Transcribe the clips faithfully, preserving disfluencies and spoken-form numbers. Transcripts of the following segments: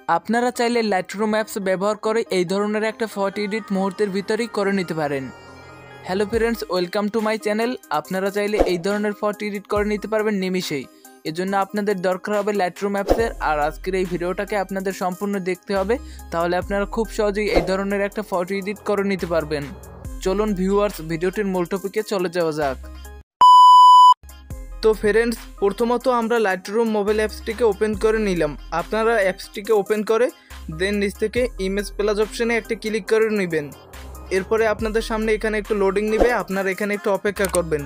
আপনারা চাইলে Lightroom apps ব্যবহার করে এই ধরনের একটা ফটো এডিট মুহূর্তের ভিতরেই করে নিতে পারেন। Hello friends, welcome to my channel. আপনারা চাইলে এই ধরনের ফটো এডিট করে নিতে পারবেন নিমিষেই। এজন্য আপনাদের দরকার হবে লাইটরুম অ্যাপসের। আর আজকের এই ভিডিওটাকে আপনাদের সম্পূর্ণ দেখতে হবে, তাহলে আপনারা খুব সহজেই এই ধরনের একটা ফটো এডিট করে নিতে পারবেন। চলুন ভিউয়ার্স, ভিডিওটির মূল টপিকে চলে যাওয়া যাক। তো ফ্রেন্ডস, প্রথমত আমরা লাইটরুম মোবাইল অ্যাপসটিকে ওপেন করে নিলাম। আপনারা অ্যাপসটিকে ওপেন করে দেন নিচ থেকে ইমেজ প্লাস অপশনে একটা ক্লিক করে নেবেন। এরপরে আপনাদের সামনে এখানে একটু লোডিং নেবে, আপনারা এখানে একটু অপেক্ষা করবেন।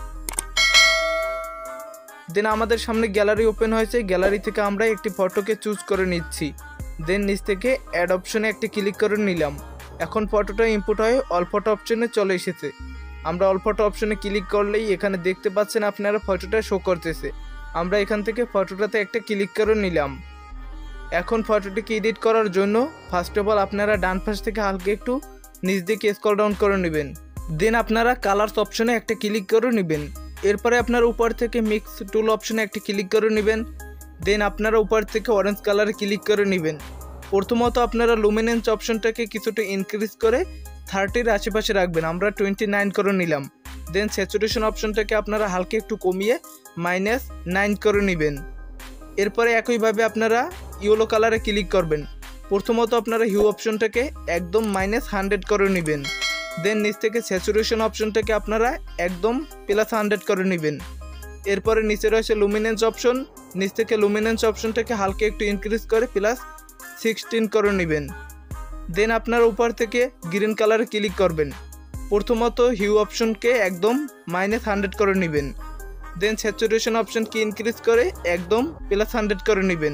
দেন আমাদের সামনে গ্যালারি ওপেন হয়েছে, গ্যালারি থেকে আমরা একটি ফটোকে চুজ করে নিচ্ছি। দেন নিচ থেকে অ্যাড অপশনে একটা ক্লিক করে নিলাম। এখন ফটোটা ইনপুট হয়ে অল ফটো অপশনে চলে এসেছে। আমরা অল ফটো অপশনে ক্লিক করলেই এখানে দেখতে পাচ্ছেন আপনারা ফটোটা শো করতেছে। আমরা এখান থেকে ফটোটাতে একটা ক্লিক করে নিলাম। এখন ফটোটিকে এডিট করার জন্য ফার্স্ট অফ অল আপনারা ডান পাশ থেকে হালকা একটু নিচ দিকে স্ক্রল ডাউন করে নেবেন। দেন আপনারা কালার্স অপশনে একটা ক্লিক করে নেবেন। এরপরে আপনারা উপর থেকে মিক্স টুল অপশনে একটা ক্লিক করে নেবেন। দেন আপনারা উপর থেকে অরেঞ্জ কালারে ক্লিক করে নেবেন। প্রথমত আপনারা লুমিনেন্স অপশনটাকে কিছুটা ইনক্রিজ করে থার্টির আশেপাশে রাখবেন। আমরা টোয়েন্টি নাইন করে নিলাম। দেন স্যাচুরেশন অপশনটাকে আপনারা হালকা একটু কমিয়ে মাইনাস নাইন করে নেবেন। এরপরে একইভাবে আপনারা ইয়েলো কালারে ক্লিক করবেন। প্রথমত আপনারা হিউ অপশনটাকে একদম মাইনাস হান্ড্রেড করে নেবেন। দেন নিচ থেকে স্যাচুরেশন অপশনটাকে আপনারা একদম প্লাস হান্ড্রেড করে নেবেন। এরপরে নিচে রয়েছে লুমিনেন্স অপশন, নিচ থেকে লুমিনেন্স অপশনটাকে হালকা একটু ইনক্রিজ করে প্লাস সিক্সটিন করে নেবেন। দেন আপনারা উপর থেকে গ্রিন কালারে ক্লিক করবেন। প্রথমত হিউ অপশনকে একদম মাইনাস হান্ড্রেড করে নেবেন। দেন স্যাচুরেশন অপশনকে ইনক্রিজ করে একদম প্লাস হান্ড্রেড করে নেবেন।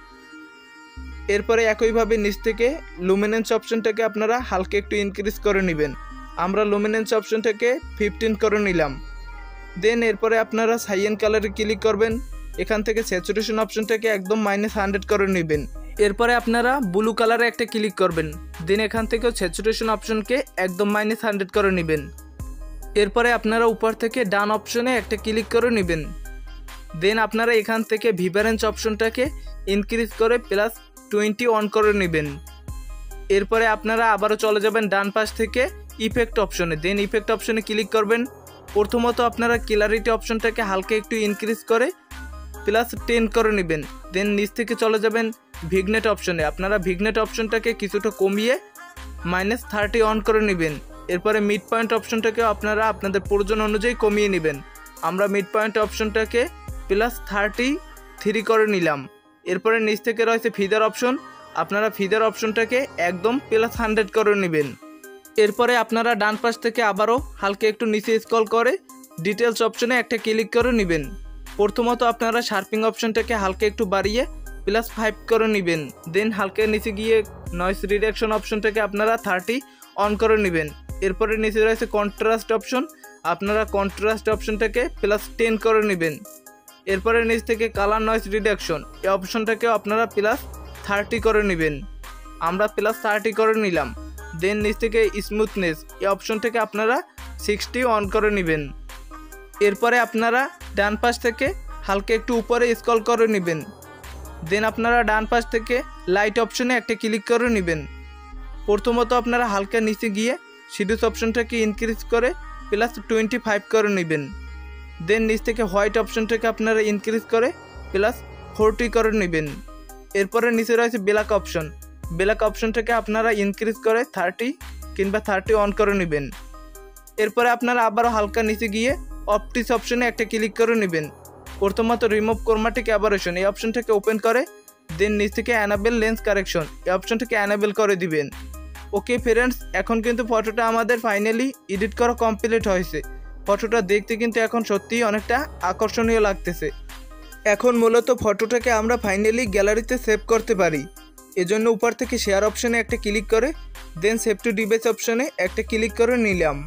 এরপরে একইভাবে নিচ থেকে লুমিনেন্স অপশনটাকে আপনারা হালকা একটু ইনক্রিজ করে নেবেন। আমরা লুমিনেন্স অপশনটাকে ফিফটিন করে নিলাম। দেন এরপরে আপনারা সাইয়েন কালারে ক্লিক করবেন। এখান থেকে স্যাচুরেশন অপশনটাকে একদম মাইনাস হান্ড্রেড করে নেবেন। এরপরে আপনারা ব্লু কালারে একটা ক্লিক করবেন। দেন এখান থেকেও স্যাচুরেশন অপশনকে একদম মাইনাস হান্ড্রেড করে নেবেন। এরপরে আপনারা উপর থেকে ডান অপশনে একটা ক্লিক করে নেবেন। দেন আপনারা এখান থেকে ভিভারেন্স অপশনটাকে ইনক্রিজ করে প্লাস টোয়েন্টি অন করে নেবেন। এরপরে আপনারা আবারও চলে যাবেন ডান পাশ থেকে ইফেক্ট অপশনে। দেন ইফেক্ট অপশনে ক্লিক করবেন। প্রথমত আপনারা ক্লারিটি অপশনটাকে হালকা একটু ইনক্রিজ করে প্লাস টেন করে নেবেন। দেন নিচ থেকে চলে যাবেন ভিগনেট অপশনে। আপনারা ভিগনেট অপশনটাকে কিছুটা কমিয়ে মাইনাস থার্টি অন করে নেবেন। এরপরে মিড পয়েন্ট অপশনটাকে আপনারা আপনাদের প্রয়োজন অনুযায়ী কমিয়ে নেবেন। আমরা মিড পয়েন্ট অপশনটাকে প্লাস থার্টি থ্রি করে নিলাম। এরপরে নিচ থেকে রয়েছে ফিদার অপশন, আপনারা ফিদার অপশনটাকে একদম প্লাস হান্ড্রেড করে নেবেন। এরপরে আপনারা ডান পাশ থেকে আবারও হালকা একটু নিচে স্ক্রল করে ডিটেলস অপশনে একটা ক্লিক করে নেবেন। প্রথমত আপনারা শার্পিং অপশনটাকে হালকা একটু বাড়িয়ে প্লাস ফাইভ করে নেবেন। দেন হালকা নিচে গিয়ে নয়েজ রিডাকশন অপশনটাকে আপনারা থার্টি অন করে নেবেন। এরপরে নিচে রয়েছে কন্ট্রাস্ট অপশন, আপনারা কন্ট্রাস্ট অপশনটাকে প্লাস টেন করে নেবেন। এরপরে নিচ থেকে কালার নয়েজ রিডাকশন এই অপশনটাকেও আপনারা প্লাস থার্টি করে নেবেন। আমরা প্লাস থার্টি করে নিলাম। দেন নিচ থেকে স্মুথনেস এই অপশনটাকে আপনারা সিক্সটি অন করে নেবেন। এরপরে আপনারা ডান পাশ থেকে হালকা একটু উপরে স্ক্রল করে নেবেন। দেন আপনারা ডান পাশ থেকে লাইট অপশনে একটা ক্লিক করে নেবেন। প্রথমত আপনারা হালকা নিচে গিয়ে শিডিউস অপশনটাকে ইনক্রিজ করে প্লাস টোয়েন্টি ফাইভ করে নেবেন। দেন নিচ থেকে হোয়াইট অপশনটাকে আপনারা ইনক্রিজ করে প্লাস ফোরটি করে নেবেন। এরপরে নিচে রয়েছে ব্ল্যাক অপশন, ব্ল্যাক অপশনটাকে আপনারা ইনক্রিজ করে থার্টি কিংবা থার্টি অন করে নেবেন। এরপরে আপনারা আবারও হালকা নিচে গিয়ে অপটিক্স অপশনে একটা ক্লিক করে নেবেন। প্রথমত রিমুভ ক্রোমাটিক অ্যাবারেশন এই অপশনটাকে ওপেন করে দেন নিচ থেকে অ্যানাবেল লেন্স কারেকশন এই অপশনটাকে অ্যানাবেল করে দিবেন। ওকে ফ্রেন্ডস, এখন কিন্তু ফটোটা আমাদের ফাইনালি এডিট করা কমপ্লিট হয়েছে। ফটোটা দেখতে কিন্তু এখন সত্যিই অনেকটা আকর্ষণীয় লাগতেছে। এখন মূলত ফটোটাকে আমরা ফাইনালি গ্যালারিতে সেভ করতে পারি। এজন্য উপর থেকে শেয়ার অপশনে একটা ক্লিক করে দেন সেভ টু ডিভাইস অপশনে একটা ক্লিক করে নিলাম।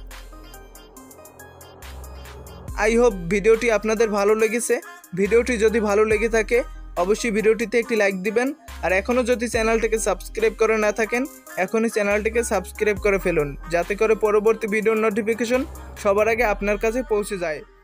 আই হোপ ভিডিওটি আপনাদের ভালো লেগেছে। ভিডিওটি যদি ভালো লেগে থাকে অবশ্যই ভিডিওটিতে একটি লাইক দিবেন। আর এখনও যদি চ্যানেলটিকে সাবস্ক্রাইব করে না থাকেন এখনই চ্যানেলটিকে সাবস্ক্রাইব করে ফেলুন, যাতে করে পরবর্তী ভিডিওর নোটিফিকেশন সবার আগে আপনার কাছে পৌঁছে যায়।